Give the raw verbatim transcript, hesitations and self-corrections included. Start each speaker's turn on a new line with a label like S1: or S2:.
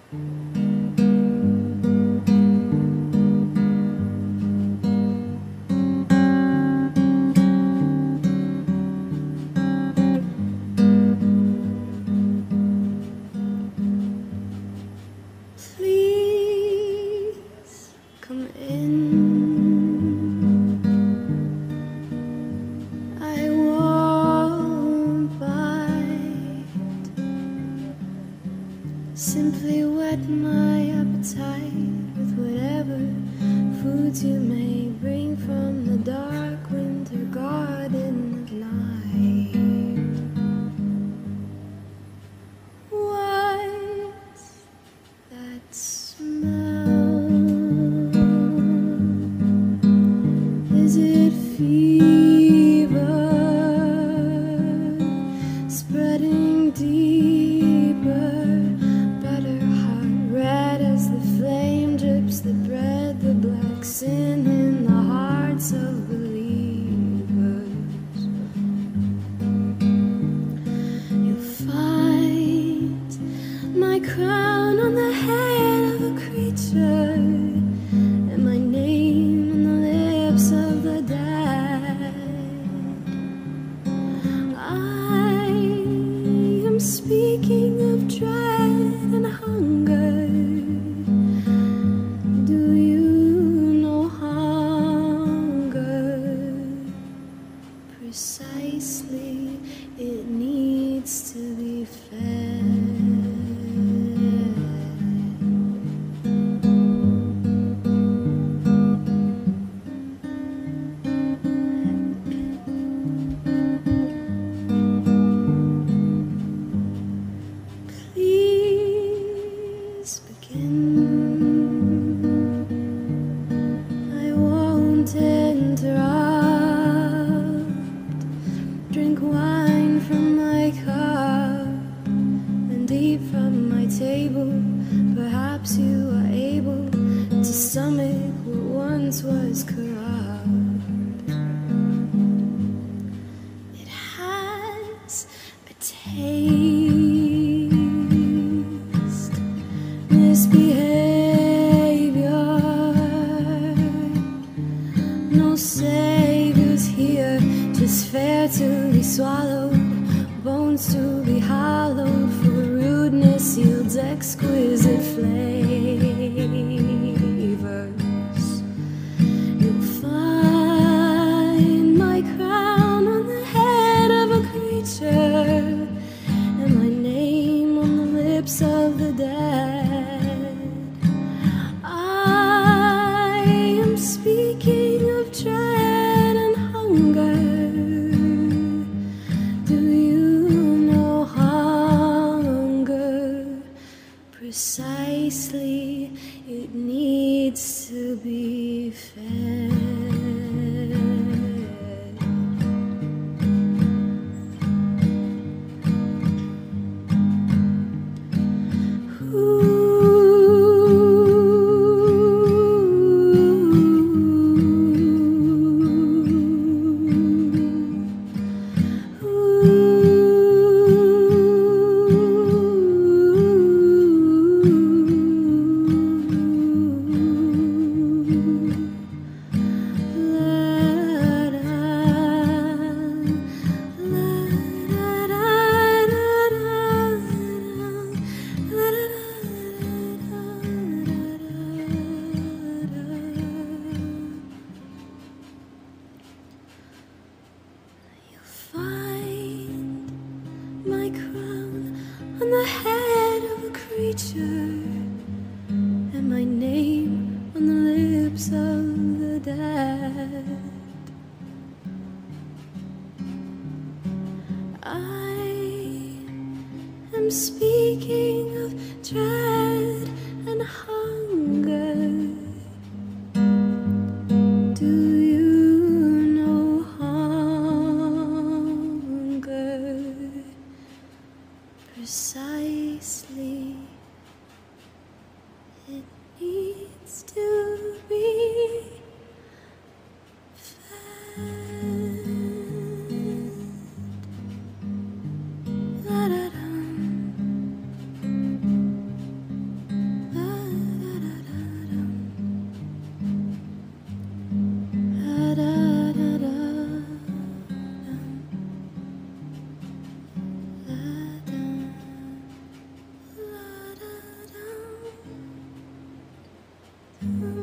S1: Please come in. I won't bite. Simply whet my appetite with whatever foods you may bring from the dark winter garden of night. What's that smell? Is it fever spreading deeper? Better hot red as the flame drips that bred the black sin in the hearts of believers. You'll find my crown on the head of a creature and my name on the lips of the dead. I am speaking of dread and hunger. Do you know hunger? Precisely, it needs to be fed. Please begin. I won't interrupt. Drink wine from my cup and eat from my table. Perhaps you are able to stomach what once was corrupt. It has a taste, misbehavior. No saviors here, just fare to be swallowed, bones to be hollowed, for rudeness yields exquisite flavors. You'll find my crown on the head of a creature and my name on the lips of the dead. I am speaking of dread and hunger. Do you know hunger? Precisely, it needs to be fed. My crown on the head of a creature and my name on the lips of the dead. I am speaking of dread and hunger. Do you know hunger? Precisely, it needs to be fed. La da dum. through.